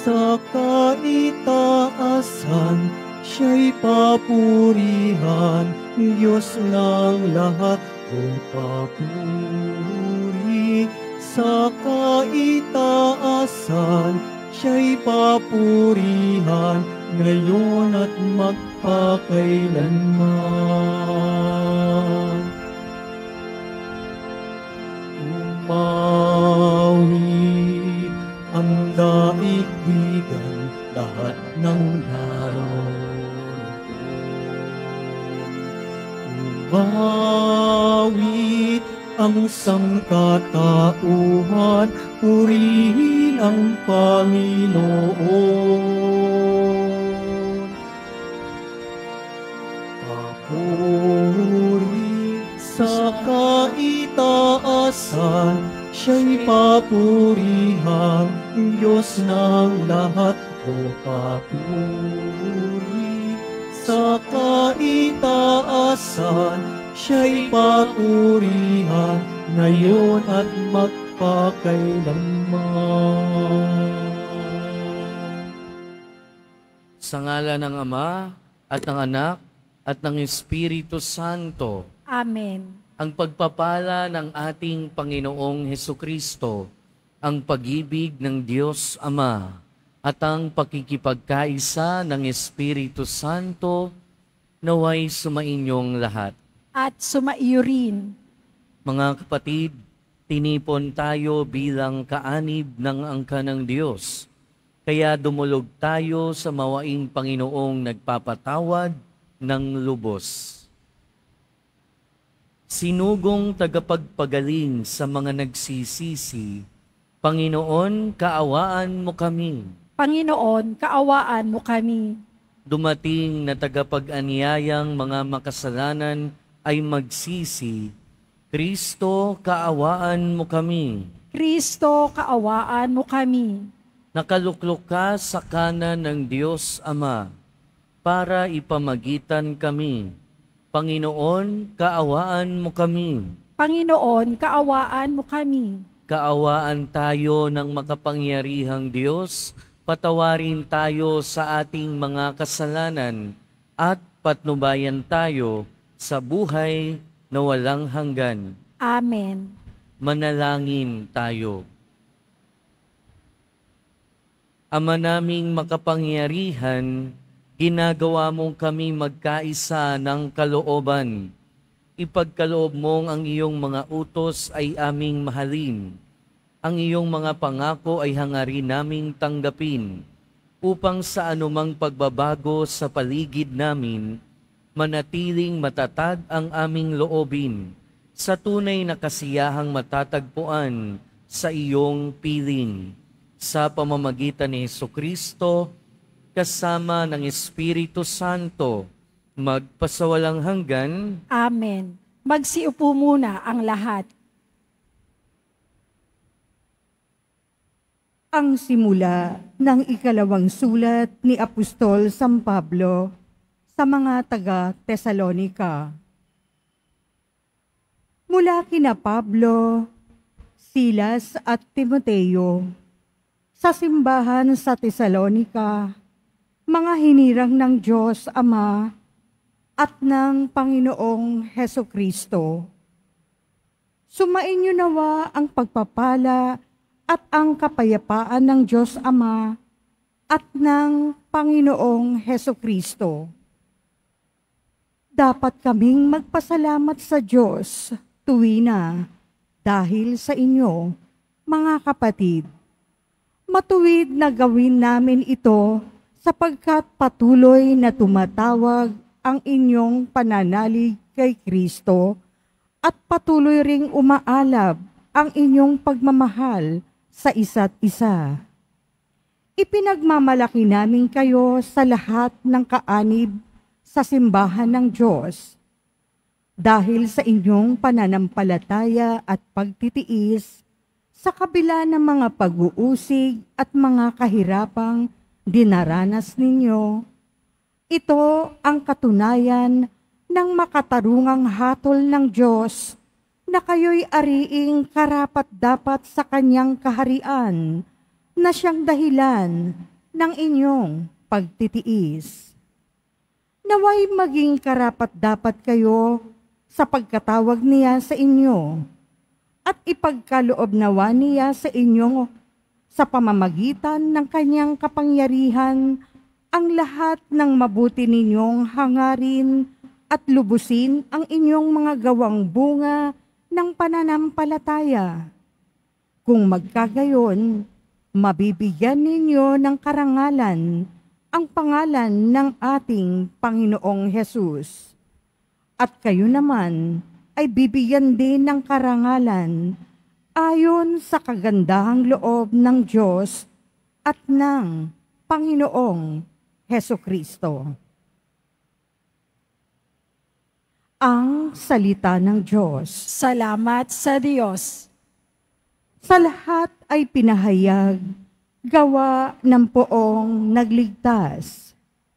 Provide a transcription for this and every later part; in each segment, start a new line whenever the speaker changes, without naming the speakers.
sa kaitaasan, siya'y papurihan, Diyos ng lahat o papuri. Sa kaitaasan, siya'y papurihan, ngayon at magpakailanman. Umawi ang daigdigan, lahat ng naroon. Umawi ang sangkatauhan, purihin ang Panginoon. Papuri sa kaitaasan, siya'y papurihan, Diyos ng lahat o papuri. Sa kaitaasan, siya'y papurihan, ngayon at magpakailanman.
Sa ngalan ng Ama, at ng Anak, at ng Espiritu Santo.
Amen.
Ang pagpapala ng ating Panginoong Hesukristo, ang pag-ibig ng Diyos Ama, at ang pakikipagkaisa ng Espiritu Santo, naway sumainyong lahat.
At sumaiyo rin.
Mga kapatid, tinipon tayo bilang kaanib ng angka ng Diyos. Kaya dumulog tayo sa mawaing Panginoong nagpapatawad ng lubos. Sinugong tagapagpagaling sa mga nagsisisi, Panginoon, kaawaan mo kami.
Panginoon, kaawaan mo kami.
Dumating na tagapag-anyayang mga makasalanan ay magsisi, Kristo, kaawaan mo kami.
Kristo, kaawaan mo kami.
Nakaluklok ka sa kanan ng Diyos Ama para ipamagitan kami. Panginoon, kaawaan mo kami.
Panginoon, kaawaan mo kami.
Kaawaan tayo ng makapangyarihang Diyos, patawarin tayo sa ating mga kasalanan at patnubayan tayo sa buhay na walang hanggan.
Amen.
Manalangin tayo. Ama naming makapangyarihan, ginagawa mong kami magkaisa ng kalooban. Ipagkaloob mong ang iyong mga utos ay aming mahalin. Ang iyong mga pangako ay hangarin naming tanggapin, upang sa anumang pagbabago sa paligid namin, manatiling matatag ang aming loobin sa tunay na kasiyahang matatagpuan sa iyong piling. Sa pamamagitan ni Hesukristo, kasama ng Espiritu Santo, magpasawalang hanggan.
Amen. Magsiupo muna ang lahat.
Ang simula ng ikalawang sulat ni Apostol San Pablo sa mga taga-Tesalonika. Mula kina Pablo, Silas at Timoteo, sa simbahan sa Tesalonika, mga hinirang ng Diyos Ama at ng Panginoong Hesukristo. Sumainyo nawa ang pagpapala at ang kapayapaan ng Diyos Ama at ng Panginoong Hesukristo. Dapat kaming magpasalamat sa Diyos tuwina dahil sa inyo, mga kapatid. Matuwid na gawin namin ito sapagkat patuloy na tumatawag ang inyong pananalig kay Kristo at patuloy ring umaalab ang inyong pagmamahal sa isa't isa. Ipinagmamalaki namin kayo sa lahat ng kaanib sa simbahan ng Diyos. Dahil sa inyong pananampalataya at pagtitiis, sa kabila ng mga pag-uusig at mga kahirapang dinaranas ninyo, ito ang katunayan ng makatarungang hatol ng Diyos na kayo'y ariing karapat-dapat sa kanyang kaharian na siyang dahilan ng inyong pagtitiis. Naway maging karapat-dapat kayo sa pagkatawag niya sa inyo at ipagkaloob nawa niya sa inyo sa pamamagitan ng kanyang kapangyarihan ang lahat ng mabuti ninyong hangarin at lubusin ang inyong mga gawang bunga ng pananampalataya. Kung magkagayon, mabibigyan ninyo ng karangalan ang pangalan ng ating Panginoong Hesus. At kayo naman ay bibigyan din ng karangalan ayon sa kagandahang loob ng Diyos at ng Panginoong Hesukristo. Ang salita ng Diyos.
Salamat sa Diyos.
Sa lahat ay pinahayag, gawa ng poong nagligtas.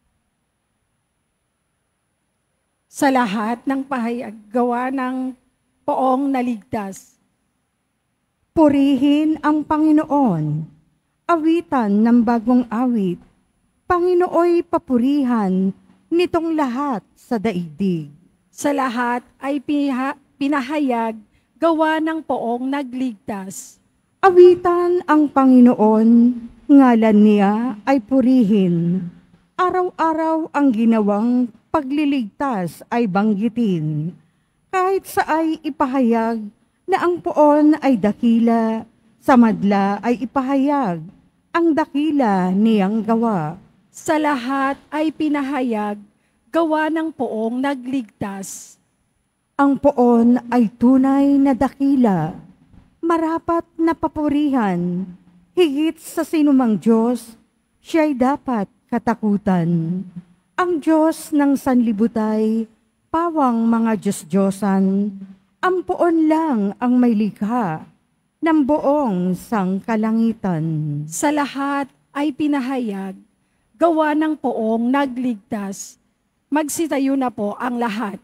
Sa lahat ng pahayag, gawa ng poong naligtas.
Purihin ang Panginoon. Awitan ng bagong awit. Panginooy papurihan nitong lahat sa daigdig.
Sa lahat ay pinahayag, gawa ng poong nagligtas.
Awitan ang Panginoon, ngalan niya ay purihin. Araw-araw ang ginawang pagliligtas ay banggitin. Kahit sa ay ipahayag na ang poon ay dakila, sa madla ay ipahayag ang dakila niyang gawa.
Sa lahat ay pinahayag, gawa ng poong nagligtas.
Ang poon ay tunay na dakila, marapat na papurihan, higit sa sinumang Diyos, siya'y dapat katakutan. Ang Diyos ng sanlibutay, pawang mga Diyos-Diyosan, ang poon lang ang may likha ng buong sangkalangitan.
Sa lahat ay pinahayag, gawa ng poong nagligtas. Magsitayo na po ang lahat.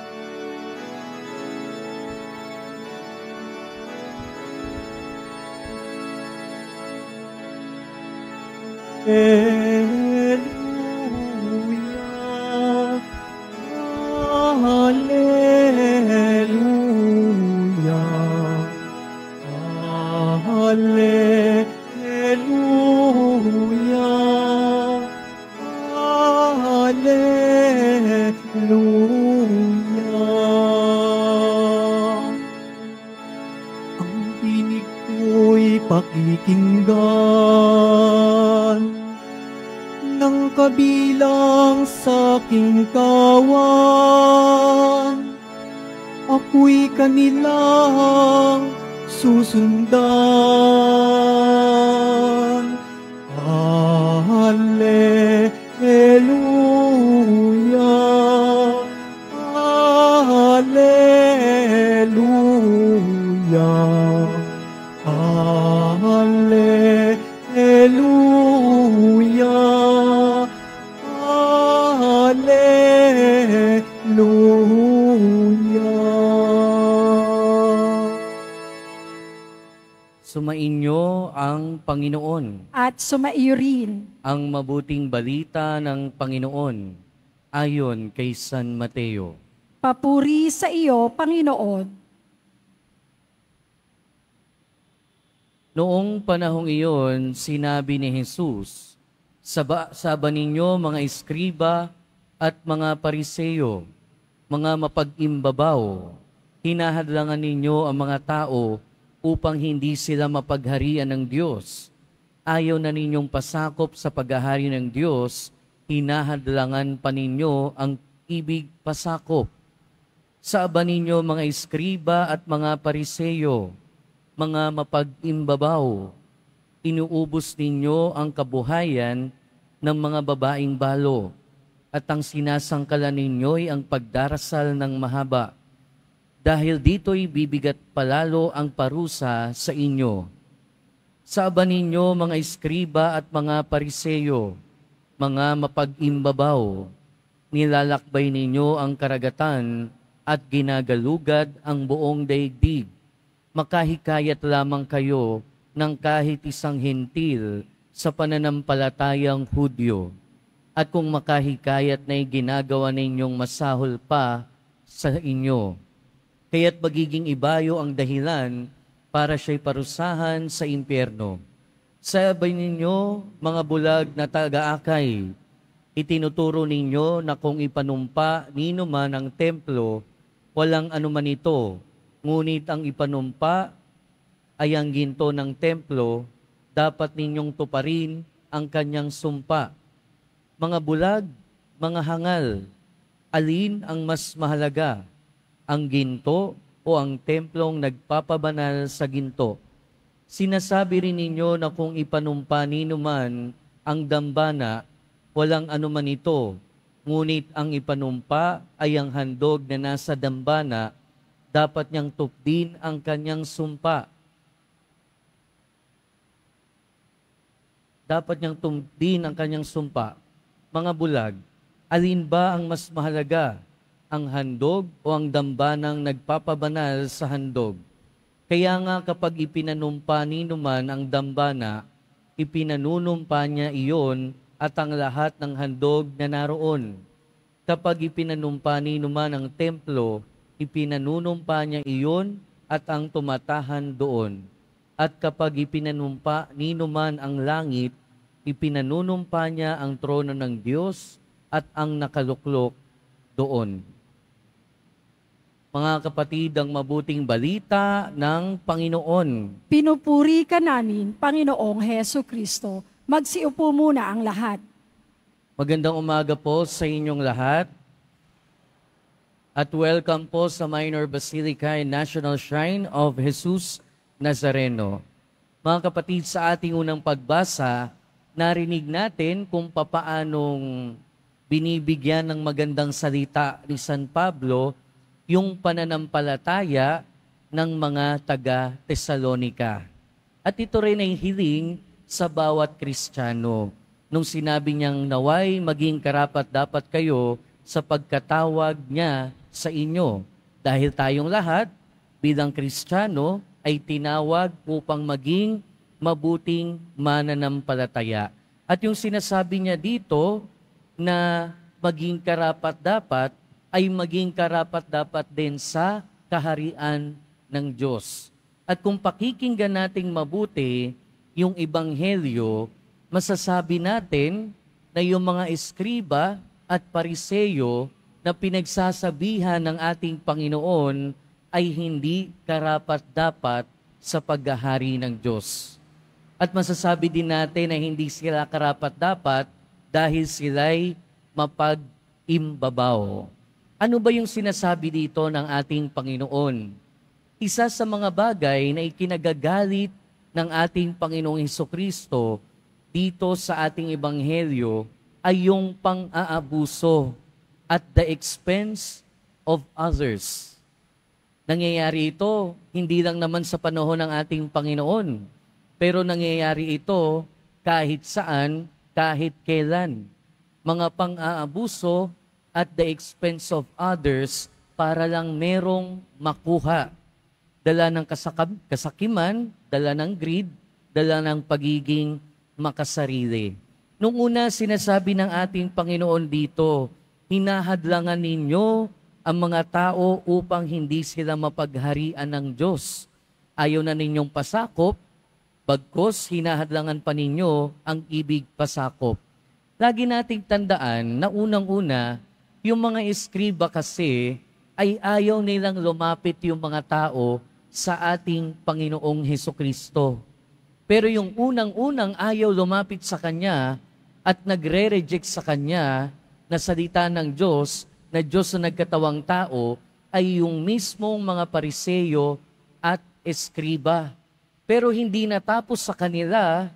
Hallelujah, Hallelujah, Hallelujah, Hallelujah. Ang tinig ko'y pakikinggan ng kabilang sa aking kawan. Ako'y kanilang susundan. Hallelujah, Hallelujah, Hallelujah, Hallelujah.
Sumainyo ang Panginoon.
At sumaiyo rin.
Ang mabuting balita ng Panginoon ayon kay San Mateo.
Papuri sa iyo, Panginoon.
Noong panahong iyon, sinabi ni Jesus, Saba ninyo mga eskriba at mga pariseyo, mga mapag-imbabaw, hinahadlangan ninyo ang mga tao upang hindi sila mapagharian ng Diyos. Ayaw na ninyong pasakop sa paghahari ng Diyos, hinahadlangan pa ninyo ang ibig pasakop. Saba ninyo mga eskriba at mga pariseyo, mga mapag-imbabaw, inuubos ninyo ang kabuhayan ng mga babaeng balo, at ang sinasangkalan ninyo'y ang pagdarasal ng mahaba. Dahil dito'y bibigat palalo ang parusa sa inyo. Saba ninyo mga eskriba at mga pariseyo, mga mapag-imbabaw, nilalakbay ninyo ang karagatan at ginagalugad ang buong daigdig. Makahikayat lamang kayo ng kahit isang hentil sa pananampalatayang Hudyo, at kung makahikayat na ginagawa ninyong masahol pa sa inyo. Kaya't magiging ibayo ang dahilan para siya'y parusahan sa impyerno. Sabay ninyo, mga bulag na taga-akay, itinuturo ninyo na kung ipanumpa nino man ang templo, walang anuman ito, ngunit ang ipanumpa ay ang ginto ng templo, dapat ninyong tuparin ang kanyang sumpa. Mga bulag, mga hangal, alin ang mas mahalaga, ang ginto o ang templong nagpapabanal sa ginto? Sinasabi rin ninyo na kung ipanumpa nino man ang dambana, walang anuman ito, ngunit ang ipanumpa ay ang handog na nasa dambana, dapat niyang tupdin ang kanyang sumpa. Dapat niyang tupdin ang kanyang sumpa. Mga bulag, alin ba ang mas mahalaga, ang handog o ang dambanang nagpapabanal sa handog? Kaya nga kapag ipinanumpa nino man ang dambana, ipinanunumpa niya iyon at ang lahat ng handog na naroon. Kapag ipinanumpa nino man ang templo, ipinanunumpa niya iyon at ang tumatahan doon. At kapag ipinanumpa nino man ang langit, ipinanunumpa niya ang trono ng Diyos at ang nakaluklok doon. Mga kapatid, ang mabuting balita ng Panginoon.
Pinupuri ka namin, Panginoong Heso Kristo. Magsiupo muna ang lahat.
Magandang umaga po sa inyong lahat. At welcome po sa Minor Basilica and National Shrine of Jesus Nazareno. Mga kapatid, sa ating unang pagbasa, narinig natin kung papaanong binibigyan ng magandang salita ni San Pablo yung pananampalataya ng mga taga-Tesalonika. At ito rin ay hiling sa bawat Kristiyano. Nung sinabi niyang naway maging karapat-dapat kayo sa pagkatawag niya sa inyo. Dahil tayong lahat bilang Kristiyano ay tinawag upang maging mabuting mananampalataya. At yung sinasabi niya dito na maging karapat-dapat ay maging karapat-dapat din sa kaharian ng Diyos. At kung pakikinggan nating mabuti yung ebanghelyo, masasabi natin na yung mga eskriba at pariseyo na pinagsasabihan ng ating Panginoon ay hindi karapat-dapat sa paghahari ng Diyos. At masasabi din natin na hindi sila karapat-dapat dahil sila'y mapag-imbabaw. Ano ba yung sinasabi dito ng ating Panginoon? Isa sa mga bagay na ikinagagalit ng ating Panginoong Hesukristo dito sa ating ebanghelyo ay yung pang-aabuso at the expense of others. Nangyayari ito hindi lang naman sa panahon ng ating Panginoon, pero nangyayari ito kahit saan, kahit kailan. Mga pang-aabuso at the expense of others para lang merong makuha. Dala ng kasakiman, dala ng greed, dala ng pagiging makasarili. Nung una, sinasabi ng ating Panginoon dito, hinahadlangan ninyo ang mga tao upang hindi sila mapagharian ng Diyos. Ayaw na ninyong pasakop, bagkus hinahadlangan pa ninyo ang ibig pasakop. Lagi nating tandaan na unang-una, yung mga eskriba kasi ay ayaw nilang lumapit yung mga tao sa ating Panginoong Hesukristo. Pero yung unang-unang ayaw lumapit sa Kanya at nagre-reject sa Kanya na salita ng Diyos, na Diyos na nagkatawang tao, ay yung mismong mga pariseyo at eskriba. Pero hindi natapos sa kanila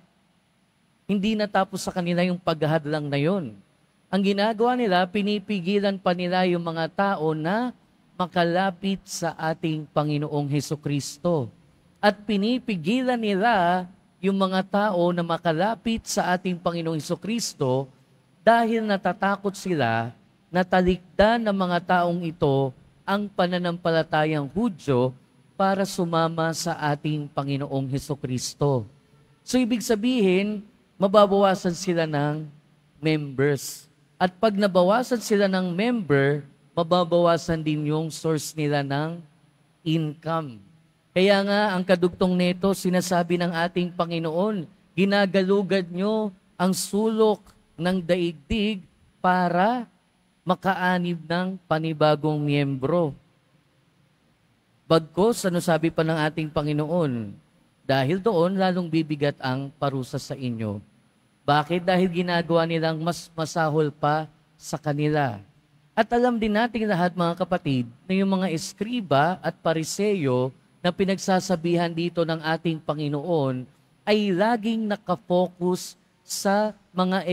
yung paghahadlang na yon. Ang ginagawa nila, pinipigilan pa nila yung mga tao na makalapit sa ating Panginoong Hesukristo. At pinipigilan nila yung mga tao na makalapit sa ating Panginoong Hesukristo dahil natatakot sila na talikdan ng mga taong ito ang pananampalatayang Hudyo para sumama sa ating Panginoong Hesukristo. So ibig sabihin, mababawasan sila ng members. At pag nabawasan sila ng member, mababawasan din yung source nila ng income. Kaya nga, ang kadugtong nito, sinasabi ng ating Panginoon, ginagalugad nyo ang sulok ng daigdig para makaanib ng panibagong miyembro. Bagkus, ano sabi pa ng ating Panginoon? Dahil doon, lalong bibigat ang parusa sa inyo. Bakit? Dahil ginagawa nilang mas masahol pa sa kanila. At alam din natin lahat mga kapatid, na yung mga eskriba at pariseyo na pinagsasabihan dito ng ating Panginoon ay laging nakafocus sa mga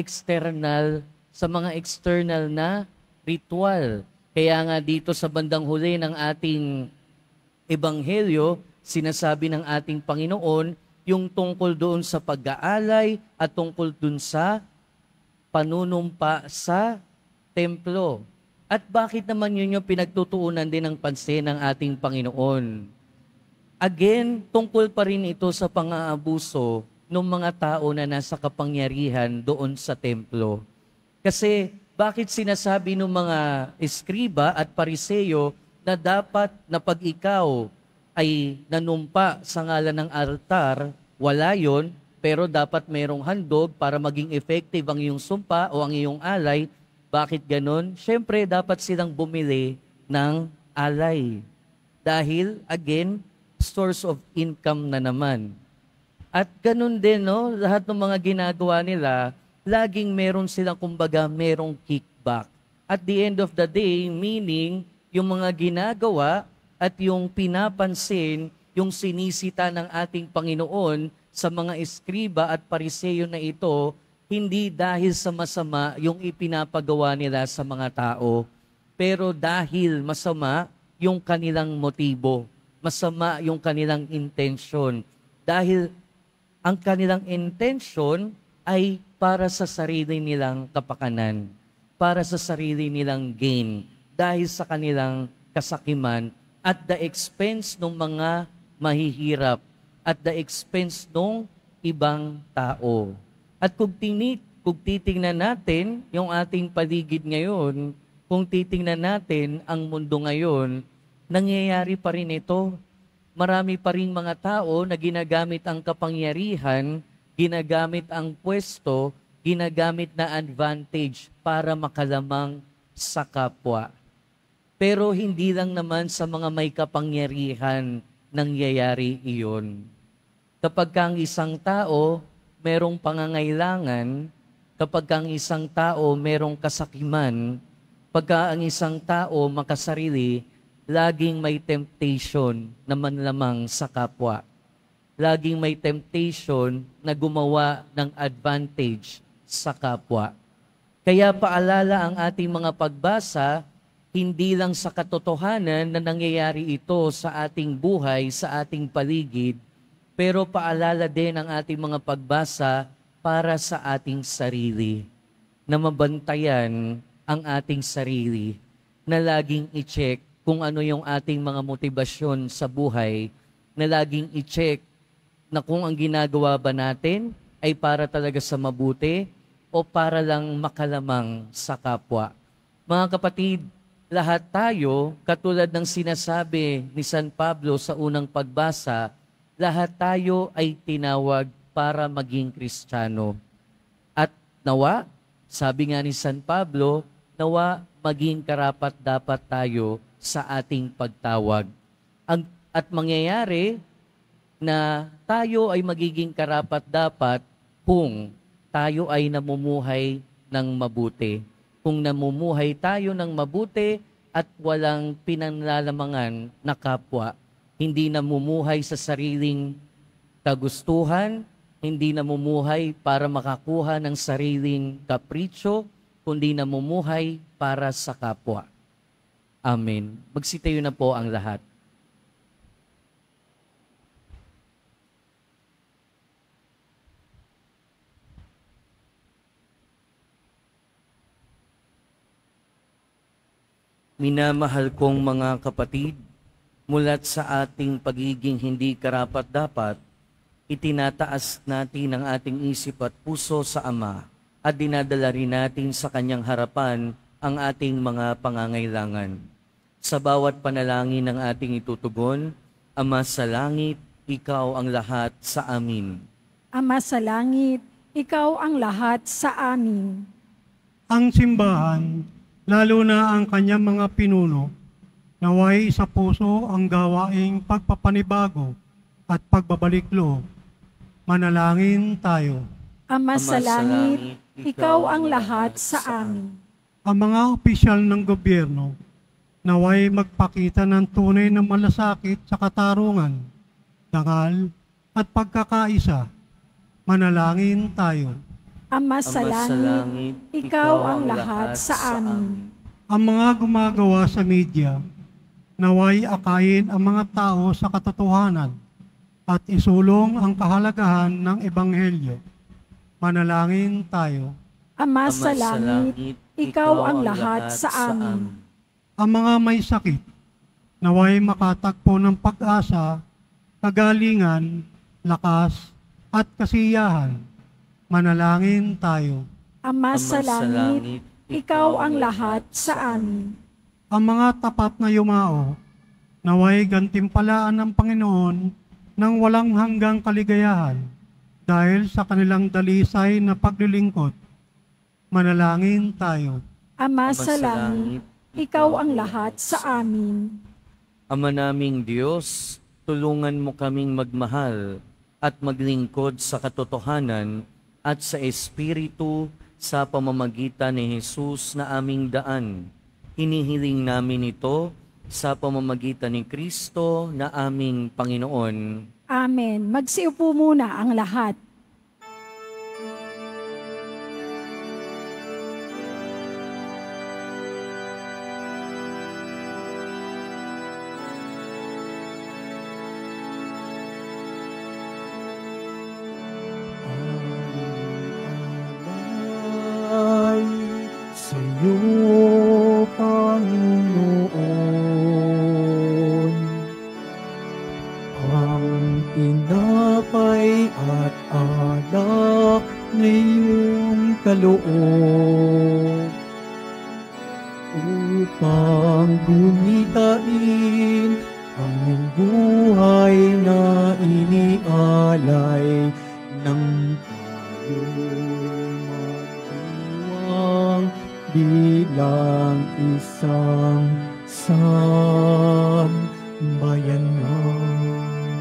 external na ritual. Kaya nga dito sa bandang huli ng ating Ebanghelyo, sinasabi ng ating Panginoon yung tungkol doon sa pag-aalay at tungkol doon sa panunumpa sa templo. At bakit naman yun yung pinagtutuunan din ng pansin ng ating Panginoon? Again, tungkol pa rin ito sa pang-aabuso ng mga tao na nasa kapangyarihan doon sa templo. Kasi bakit sinasabi ng mga eskriba at pariseyo na dapat na pag ikaw ay nanumpa sa ngalan ng altar, wala yon, pero dapat mayroong handog para maging effective ang iyong sumpa o ang iyong alay. Bakit ganon? Siyempre, dapat silang bumili ng alay. Dahil, again, source of income na naman. At ganun din, no? Lahat ng mga ginagawa nila, laging meron silang, kumbaga, merong kickback. At the end of the day, meaning, yung mga ginagawa at yung pinapansin, yung sinisita ng ating Panginoon sa mga eskriba at pariseyo na ito, hindi dahil sa masama yung ipinapagawa nila sa mga tao, pero dahil masama yung kanilang motibo, masama yung kanilang intention. Dahil ang kanilang intention ay para sa sarili nilang kapakanan, para sa sarili nilang gain, dahil sa kanilang kasakiman at the expense ng mga mahihirap, at the expense ng ibang tao. At kung titingnan natin yung ating paligid ngayon, kung titingnan natin ang mundo ngayon, nangyayari pa rin ito. Marami pa rin mga tao na ginagamit ang kapangyarihan, ginagamit ang pwesto, ginagamit na advantage para makalamang sa kapwa. Pero hindi lang naman sa mga may kapangyarihan nangyayari iyon. Kapag ang isang tao merong pangangailangan, kapag ang isang tao merong kasakiman, pagka ang isang tao makasarili, laging may temptation na manlamang sa kapwa. Laging may temptation na gumawa ng advantage sa kapwa. Kaya paalala ang ating mga pagbasa, hindi lang sa katotohanan na nangyayari ito sa ating buhay, sa ating paligid, pero paalala din ang ating mga pagbasa para sa ating sarili, na mabantayan ang ating sarili, na laging i-check kung ano yung ating mga motibasyon sa buhay, na laging i-check na kung ang ginagawa ba natin ay para talaga sa mabuti o para lang makalamang sa kapwa. Mga kapatid, lahat tayo, katulad ng sinasabi ni San Pablo sa unang pagbasa, lahat tayo ay tinawag para maging Kristiyano. At nawa, sabi nga ni San Pablo, nawa maging karapat-dapat tayo sa ating pagtawag. At mangyayari na tayo ay magiging karapat-dapat kung tayo ay namumuhay ng mabuti. Kung namumuhay tayo ng mabuti at walang pinanlalamangan na kapwa, hindi namumuhay sa sariling kagustuhan, hindi namumuhay para makakuha ng sariling kapritsyo, kundi namumuhay para sa kapwa. Amen. Magsitayo na po ang lahat. Minamahal kong mga kapatid, mulat sa ating pagiging hindi karapat-dapat, Itinataas natin ang ating isip at puso sa Ama at dinadala rin natin sa Kanyang harapan ang ating mga pangangailangan. Sa bawat panalangin ng ating itutugon, Ama sa langit, Ikaw ang lahat sa amin.
Ama sa langit, Ikaw ang lahat sa amin.
Ang simbahan, lalo na ang kanyang mga pinuno, naway sa puso ang gawaing pagpapanibago at pagbabalik loob. Manalangin tayo.
Ama sa langit, Ikaw ang lahat sa amin.
Ang mga opisyal ng gobyerno, naway magpakita ng tunay na malasakit sa katarungan, dangal at pagkakaisa. Manalangin tayo.
Ama sa langit, Ikaw ang lahat sa amin.
Ang mga gumagawa sa media, naway akayin ang mga tao sa katotohanan at isulong ang kahalagahan ng Ebanghelyo. Manalangin tayo.
Ama sa langit, Ikaw ang lahat sa amin.
Ang mga may sakit, naway makatagpo ng pag-asa, kagalingan, lakas, at kasiyahan. Manalangin tayo.
Ama sa langit, Ikaw ang lahat sa amin.
Ang mga tapat na yumao, naway gantimpalaan ng Panginoon ng walang hanggang kaligayahan dahil sa kanilang dalisay na paglilingkod. Manalangin tayo.
Ama sa langit, Ikaw ang lahat sa amin.
Ama naming Diyos, tulungan mo kaming magmahal at maglingkod sa katotohanan at sa Espiritu sa pamamagitan ni Jesus na aming daan. Hinihiling namin ito sa pamamagitan ni Kristo na aming Panginoon.
Amen. Magsiupo muna ang lahat.
Ay sa'yo, Panginoon, ang tinapay at alak na iyong kaloob upang gumitain ang iyong buhay na inialay ng magdiwang bilang isang sambayanan.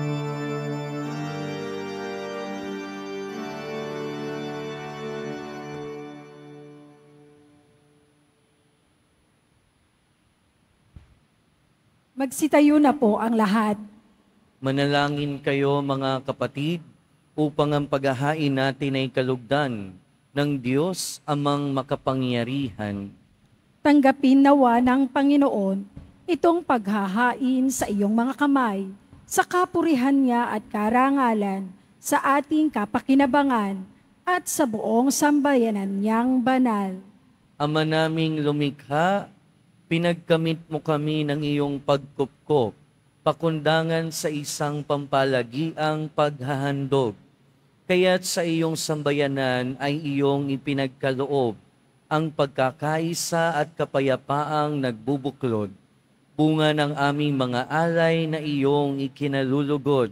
Magsitayo na po ang lahat.
Manalangin kayo mga kapatid upang ang paghahain natin ay kalugdan ng Diyos amang makapangyarihan.
Tanggapin nawa ng Panginoon itong paghahain sa iyong mga kamay, sa kapurihan niya at karangalan, sa ating kapakinabangan at sa buong sambayanan niyang banal.
Ama naming lumikha, pinagkamit mo kami ng iyong pagkupkop, pakundangan sa isang pampalagiang paghahandog. Kaya't sa iyong sambayanan ay iyong ipinagkaloob ang pagkakaisa at kapayapaang nagbubuklod, bunga ng aming mga alay na iyong ikinalulugod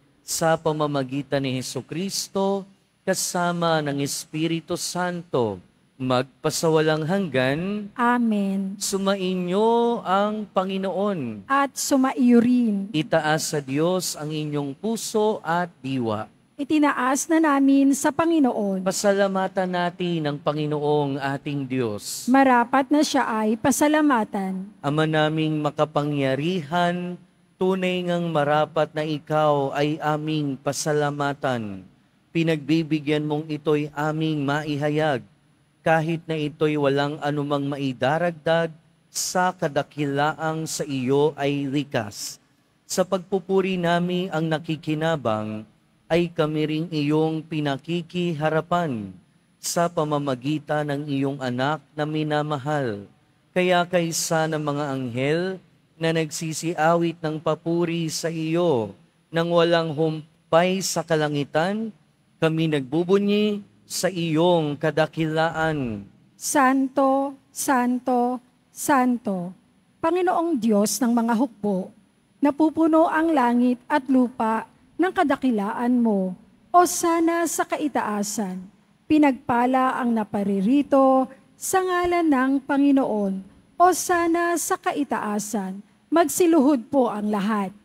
sa pamamagitan ni Hesukristo kasama ng Espiritu Santo, magpasawalang hanggan.
Amen.
Sumainyo ang Panginoon.
At sumaiyo rin.
Itaas sa Diyos ang inyong puso at diwa.
Itinaas na namin sa Panginoon.
Pasalamatan natin ang Panginoong ating Diyos.
Marapat na siya ay pasalamatan.
Ama naming makapangyarihan, tunay ngang marapat na ikaw ay aming pasalamatan. Pinagbibigyan mong ito'y aming maihayag, kahit na ito'y walang anumang maidaragdag sa kadakilaang sa iyo ay likas. Sa pagpupuri namin ang nakikinabang, ay kami ring iyong pinakikiharapan sa pamamagitan ng iyong anak na minamahal. Kaya kaysa ng mga anghel na nagsisiawit ng papuri sa iyo, nang walang tagumpay sa kalangitan, kami nagbubunyi sa iyong kadakilaan.
Santo, Santo, Santo, Panginoong Diyos ng mga hukbo, napupuno ang langit at lupa ng kadakilaan mo. O sana sa kaitaasan, pinagpala ang naparirito sa ngalan ng Panginoon. O sana sa kaitaasan, magsiluhod po ang lahat.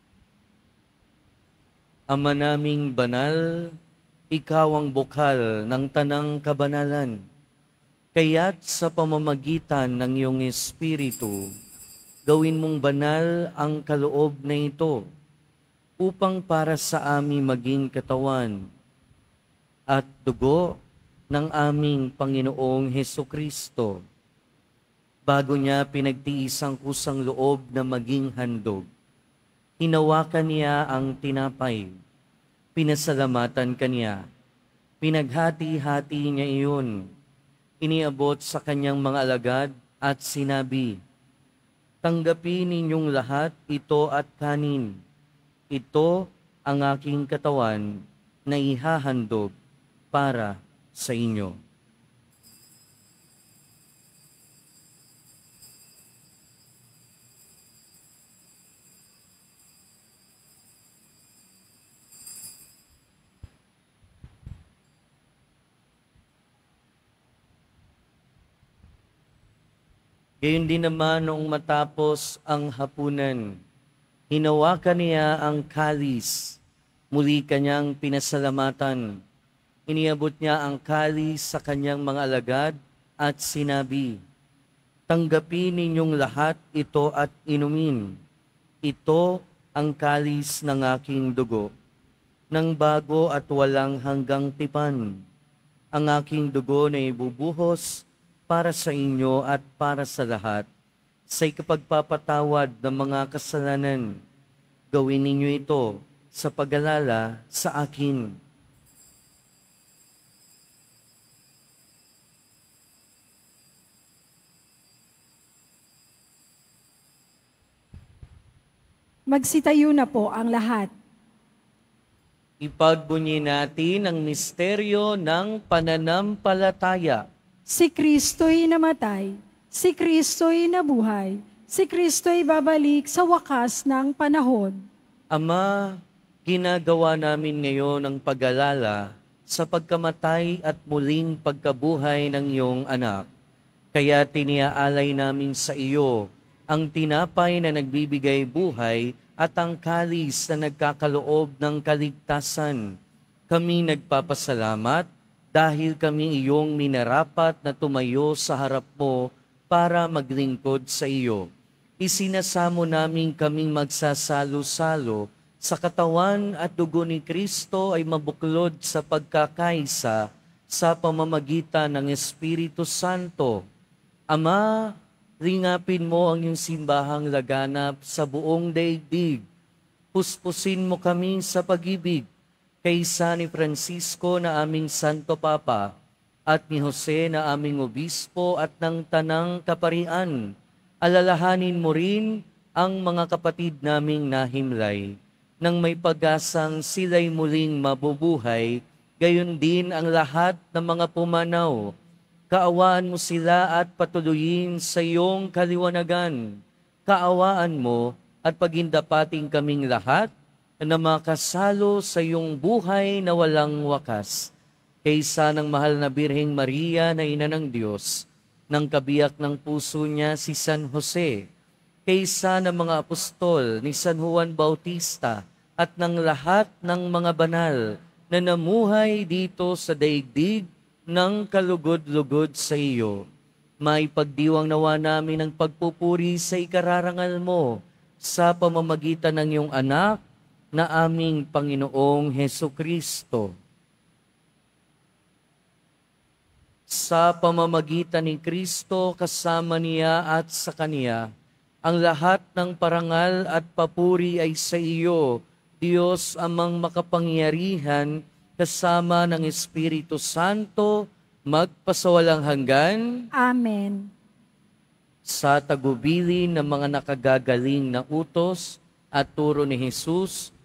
Ama naming banal, ikaw ang bukal ng tanang kabanalan. Kaya't sa pamamagitan ng iyong Espiritu, gawin mong banal ang kaloob na ito, upang para sa amin maging katawan at dugo ng aming Panginoong Hesukristo. Bago niya pinagtiis ang kusang loob na maging handog, hinawakan niya ang tinapay, pinasalamatan kaniya, pinaghati-hati niya iyon, iniabot sa kanyang mga alagad at sinabi, "Tanggapin ninyong lahat ito at kanin. Ito ang aking katawan na ihahandog para sa inyo." Gayon din naman noong matapos ang hapunan, hinawakan niya ang kalis, muli kanyang pinasalamatan. Iniabot niya ang kalis sa kanyang mga alagad at sinabi, "Tanggapin ninyong lahat ito at inumin. Ito ang kalis ng aking dugo, ng bago at walang hanggang tipan. Ang aking dugo na ibubuhos para sa inyo at para sa lahat, sa ikapagpapatawad ng mga kasalanan. Gawin ninyo ito sa pag-alala sa akin."
Magsitayo na po ang lahat.
Ipagbunyi natin ang misteryo ng pananampalataya.
Si Kristo'y namatay, si Kristo'y nabuhay, si Kristo'y babalik sa wakas ng panahon.
Ama, ginagawa namin ngayon ang pag-alala sa pagkamatay at muling pagkabuhay ng iyong anak. Kaya tiniaalay namin sa iyo ang tinapay na nagbibigay buhay at ang kalis na nagkakaloob ng kaligtasan. Kami nagpapasalamat dahil kami iyong minarapat na tumayo sa harap mo para maglingkod sa iyo. Isinasamo namin kaming magsasalo-salo sa katawan at dugo ni Kristo ay mabuklod sa pagkakaisa sa pamamagitan ng Espiritu Santo. Ama, ringapin mo ang iyong simbahang laganap sa buong daigdig. Puspusin mo kami sa pag-ibig, kaysa ni Francisco na aming Santo Papa, at ni Jose na aming Obispo at ng Tanang Kaparian. Alalahanin mo rin ang mga kapatid naming nahimlay, nang may pag-asang sila'y muling mabubuhay, gayon din ang lahat ng mga pumanaw. Kaawaan mo sila at patuloyin sa iyong kaliwanagan. Kaawaan mo at pagindapating kaming lahat na makasalo sa iyong buhay na walang wakas. Kaysa ng mahal na Birheng Maria na Ina ng Diyos, ng kabiyak ng puso niya si San Jose, kaysa ng mga apostol ni San Juan Bautista at ng lahat ng mga banal na namuhay dito sa daigdig ng kalugod-lugod sa iyo. May pagdiwang nawa namin ang pagpupuri sa ikararangal mo sa pamamagitan ng iyong anak na aming Panginoong Hesukristo. Sa pamamagitan ni Kristo, kasama niya at sa Kaniya, ang lahat ng parangal at papuri ay sa iyo, Diyos amang makapangyarihan, kasama ng Espiritu Santo, magpasawalang hanggan.
Amen.
Sa tagubilin ng mga nakagagaling na utos at turo ni Jesus,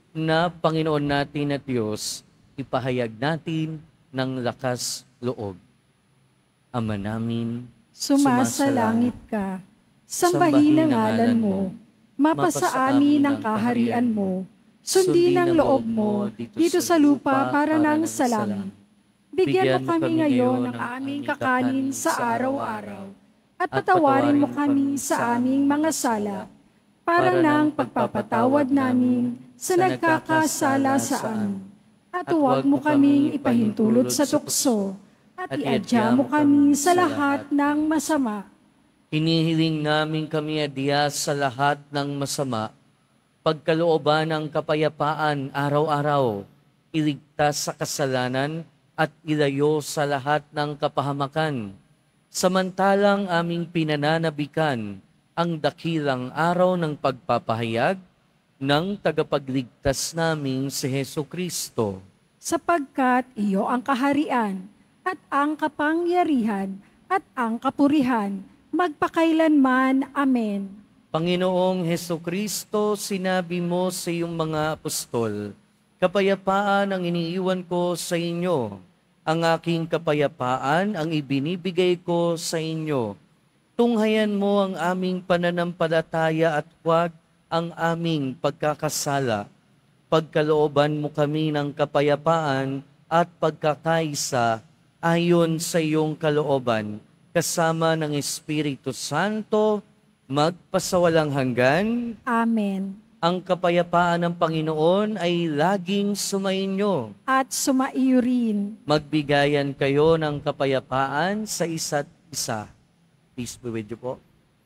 na Panginoon natin at Diyos, ipahayag natin ng lakas loob. Ama namin,
Sumasalangit ka, sambahin ang ngalan mo, mapasa amin ang kaharian mo, sundin ang loob mo dito sa lupa para nang sa langit. Bigyan mo kami ngayon ng aming kakanin sa araw-araw, at patawarin mo kami sa aming mga sala, para nang pagpapatawad namin sa nagkakasala sa amin. At huwag mo kaming ipahintulot sa tukso, at iadya mo kami sa lahat ng masama.
hinihiling namin kami adya sa lahat ng masama, pagkalooban ng kapayapaan araw-araw, iligtas sa kasalanan at ilayo sa lahat ng kapahamakan. Samantalang aming pinananabikan ang dakilang araw ng pagpapahayag ng tagapagligtas naming si Hesu Kristo.
Sapagkat iyo ang kaharian, at ang kapangyarihan, at ang kapurihan, magpakailanman. Amen.
Panginoong Hesu Kristo, sinabi mo sa iyong mga apostol, kapayapaan ang iniiwan ko sa inyo, ang aking kapayapaan ang ibinibigay ko sa inyo. Tunghayan mo ang aming pananampalataya at huwag ang aming pagkakasala. Pagkalooban mo kami ng kapayapaan at pagkakaisa ayon sa iyong kalooban, kasama ng Espiritu Santo, magpasawalang hanggan.
Amen.
Ang kapayapaan ng Panginoon ay laging sumainyo.
At sumaiyo rin.
Magbigayan kayo ng kapayapaan sa isa't isa. Peace be with you po.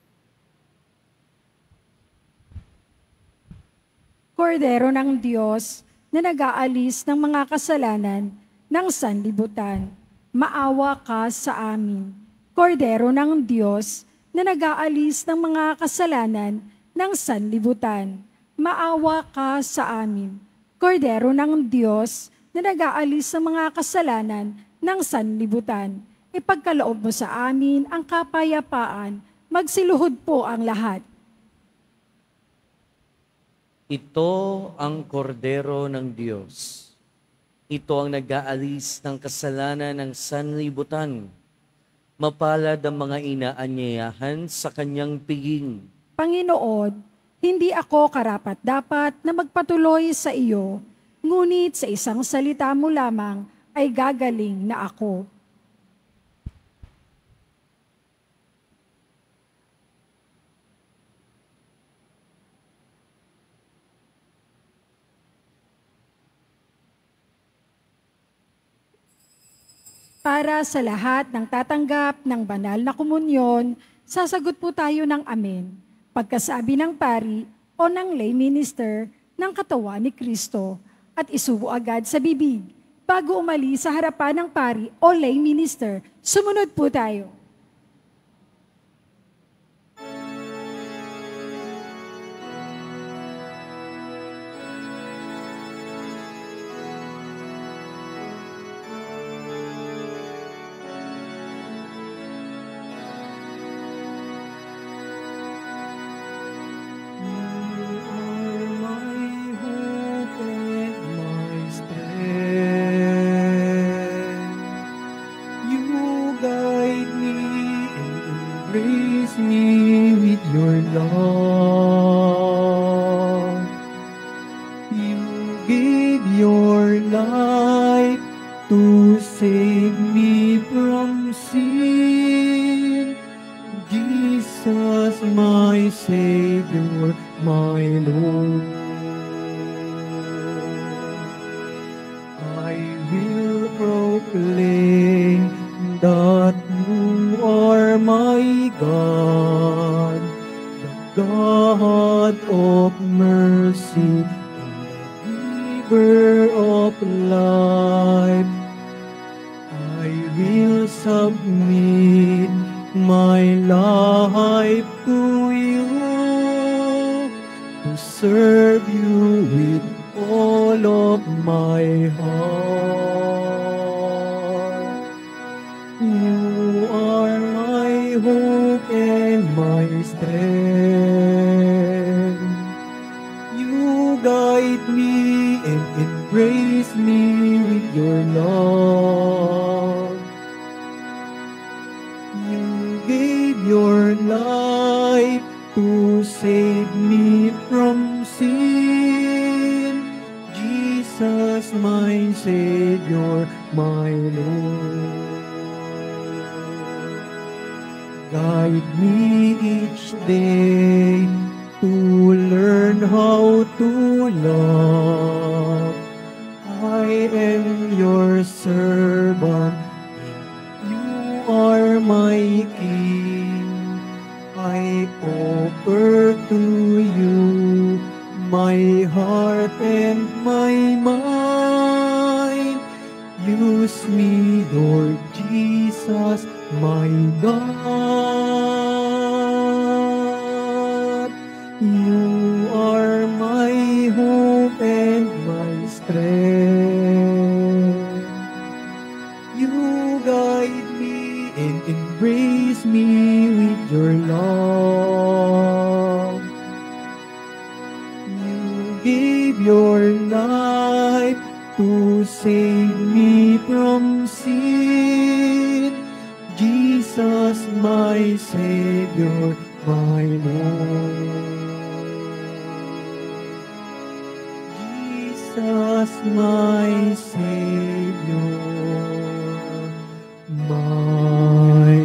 Kordero ng Diyos na nag-aalis ng mga kasalanan ng sanlibutan, maawa ka sa amin. Kordero ng Diyos na nag-aalis ng mga kasalanan ng sanlibutan, maawa ka sa amin. Kordero ng Diyos na nag-aalis ng mga kasalanan ng sanlibutan, ipagkaloob mo sa amin ang kapayapaan, magsiluhod po ang lahat.
Ito ang kordero ng Diyos. Ito ang nag-aalis ng kasalanan ng sanlibutan. Mapalad ang mga inaanyayahan sa kanyang piging.
Panginoon, hindi ako karapat-dapat na magpatuloy sa iyo, ngunit sa isang salita mo lamang ay gagaling na ako. Para sa lahat ng tatanggap ng banal na komunyon, sasagot po tayo ng amen. Pagkasabi ng pari o ng lay minister ng katawan ni Kristo at isubo agad sa bibig. Bago umalis sa harapan ng pari o lay minister, sumunod po tayo.
Embrace me with your love. You gave your life to save me from sin. Jesus, my Savior, my Lord. I will proclaim that you are my God, the God of mercy and the giver of life. I will submit my life to you, to serve you with all of my heart. You are my hope and my strength. You guide me and embrace me with your love. You gave your life to save me from sin. Jesus, my Savior, my Lord. Guide me each day to learn how to love. I am your servant, you are my King. I offer to you my heart and my mind. Use me, Lord Jesus, my God. You are my hope and my strength. You guide me and embrace me with your love. You gave your life to save me from sin. Jesus, my Savior, my Lord. Jesus, my Savior, my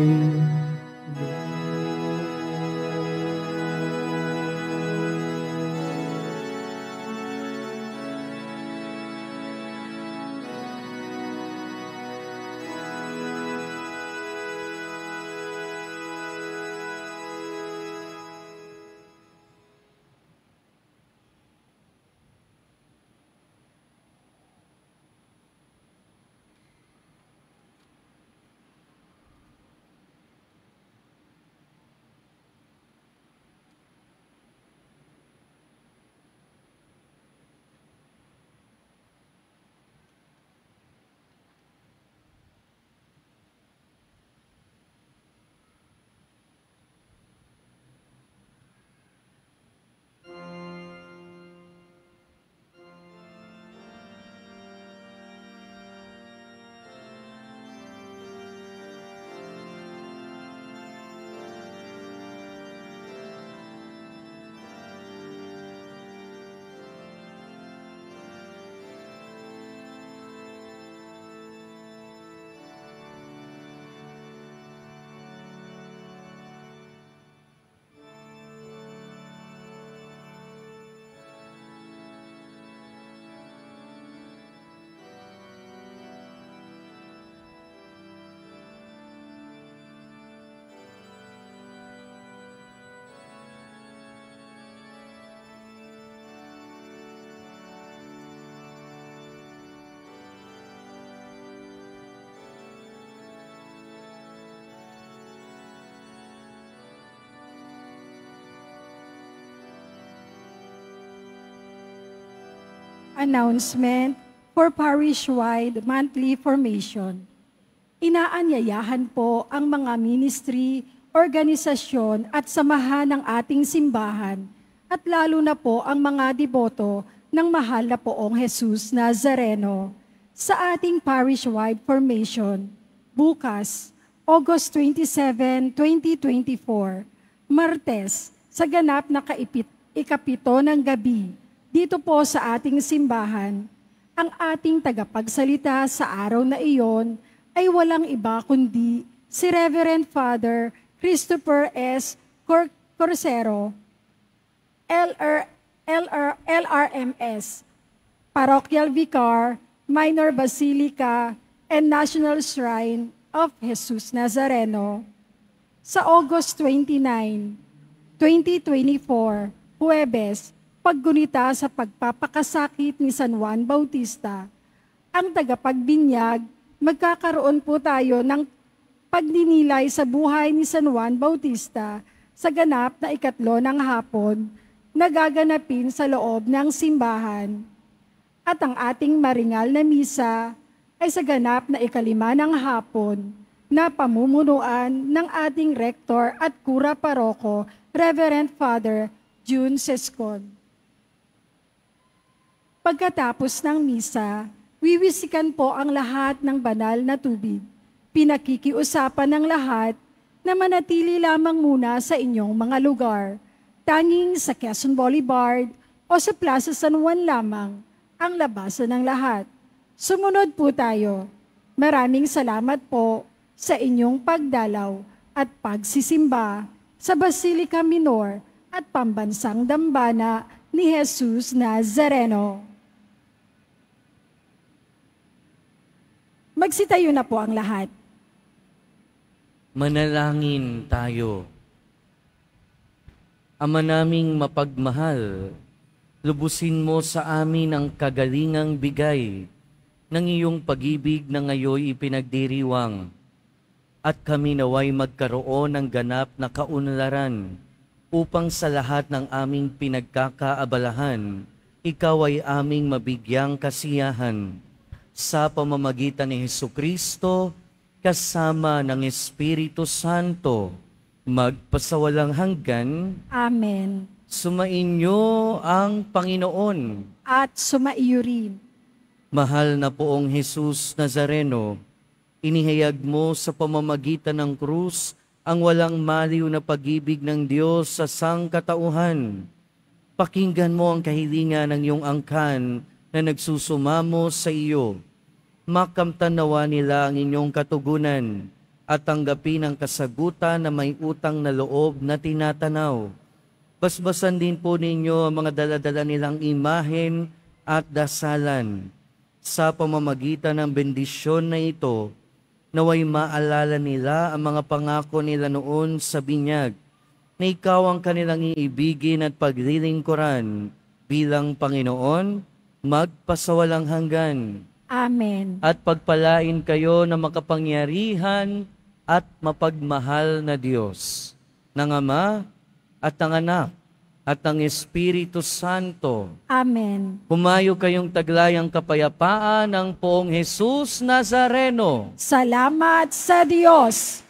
Announcement for parish-wide monthly formation. Inaanyayahan po ang mga ministry, organisasyon at samahan ng ating simbahan at lalo na po ang mga deboto ng mahal na poong Jesus Nazareno sa ating parish-wide formation bukas, August 27, 2024, Martes, sa ganap na ikapito ng gabi, dito po sa ating simbahan. Ang ating tagapagsalita sa araw na iyon ay walang iba kundi si Reverend Father Christopher S. Corsero, LRMS, Parochial Vicar, Minor Basilica, and National Shrine of Jesus Nazareno. Sa August 29, 2024, Huwebes, paggunita sa pagpapakasakit ni San Juan Bautista, ang tagapagbinyag, magkakaroon po tayo ng pagninilay sa buhay ni San Juan Bautista sa ganap na ikatlo ng hapon na gaganapin sa loob ng simbahan. At ang ating maringal na misa ay sa ganap na ikalima ng hapon na pamumunuan ng ating rektor at kura paroko, Reverend Father June Sescon. Pagkatapos ng misa, wiwisikan po ang lahat ng banal na tubig. Pinakikiusapan ng lahat na manatili lamang muna sa inyong mga lugar. Tanging sa Quezon Boulevard o sa Plaza San Juan lamang ang labasan ng lahat. Sumunod po tayo. Maraming salamat po sa inyong pagdalaw at pagsisimba sa Basilica Minor at Pambansang Dambana ni Jesus Nazareno. Magsitayo na po ang lahat.
Manalangin tayo. Ama naming mapagmahal, lubusin mo sa amin ang kagalingang bigay ng iyong pag-ibig na ngayoy ipinagdiriwang, at kami naway magkaroon ng ganap na kaunlaran upang sa lahat ng aming pinagkakaabalahan, ikaw ay aming mabigyang kasiyahan sa pamamagitan ni Hesukristo kasama ng Espiritu Santo, magpasawalang hanggan.
Amen.
Sumainyo ang Panginoon.
At sumaiyo rin.
Mahal na poong Jesus Nazareno, inihayag mo sa pamamagitan ng krus ang walang maliw na pag-ibig ng Diyos sa sangkatauhan. Pakinggan mo ang kahilingan ng iyong angkan na nagsusumamo sa iyo. Makamtan nawa nila ang inyong katugunan at tanggapin ang kasagutan na may utang na loob na tinatanaw. Basbasan din po ninyo ang mga daladala nilang imahen at dasalan. Sa pamamagitan ng bendisyon na ito, naway maalala nila ang mga pangako nila noon sa binyag, na ikaw ang kanilang iibigin at paglilingkuran bilang Panginoon, magpasawalang hanggan.
Amen.
At pagpalain kayo na makapangyarihan at mapagmahal na Diyos, ng Ama at ng Anak at ng Espiritu Santo.
Amen.
Humayo kayong taglayang kapayapaan ng poong Jesus Nazareno.
Salamat sa Diyos.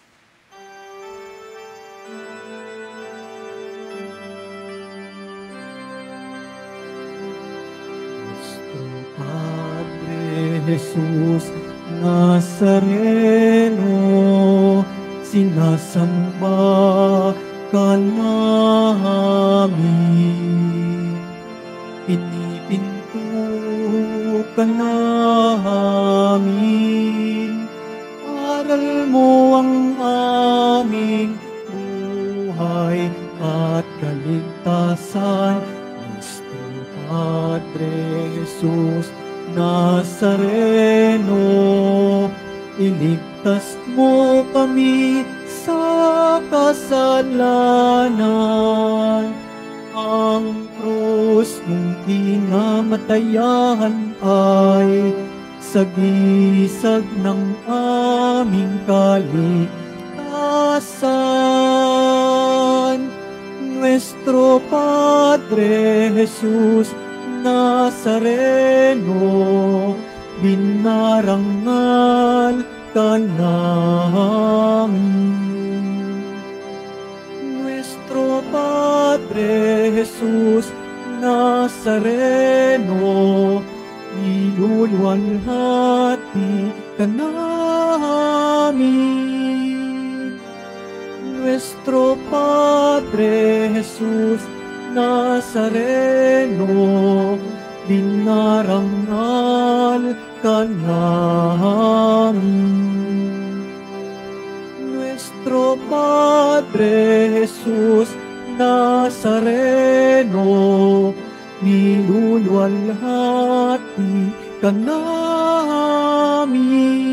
Padre Jesus Nazareno, sinasamba ka namin. Pinipinto ka namin. Aral mo ang aming buhay at kaligtasan. Nuestro Padre Jesus Nazareno, iligtas mo kami sa kasalanan. Ang krus mong kinamatayan ay sagisag ng aming kaligtasan. Nuestro Padre Jesus Nazareno, binarangal ka namin. Nuestro Padre Jesus Nazareno, niluluwalhati ka namin. Nuestro Padre Jesus Nazareno, dinarangal ka namin. Nuestro Padre Jesus Nazareno, niluluwalhati ka namin.